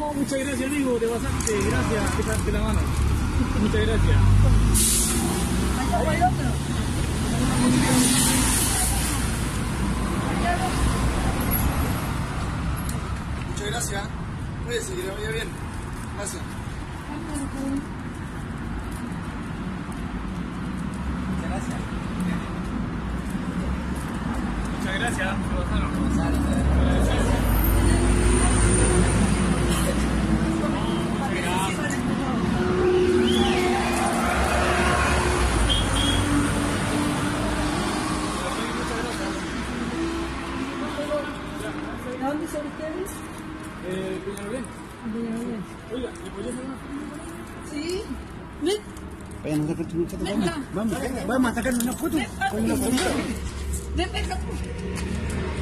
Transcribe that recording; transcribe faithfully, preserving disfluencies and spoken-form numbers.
No, muchas gracias, amigo, de bastante, gracias, que darte la mano. Muchas gracias. Muchas gracias. Cuídese, que le vaya bien. Gracias. Muchas gracias. Muchas gracias, Gonzalo. ¿De dónde son ustedes? Eh, Peñalolén. Peñalolén. Oiga, ¿le podría hacer una foto? Sí. Ven. Vayan a sacar una foto. Venga. Vamos, vamos a sacar una foto. Ven, Con una fotito. ven, ven.